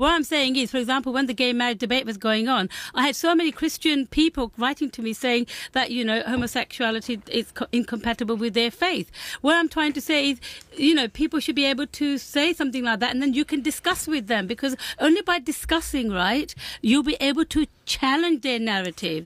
what I'm saying is, for example, when the gay marriage debate was going on, I had so many Christian people writing to me saying that, homosexuality is incompatible with their faith. What I'm trying to say is, people should be able to say something like that, and then you can discuss with them, because only by discussing, right, you'll be able to challenge their narrative.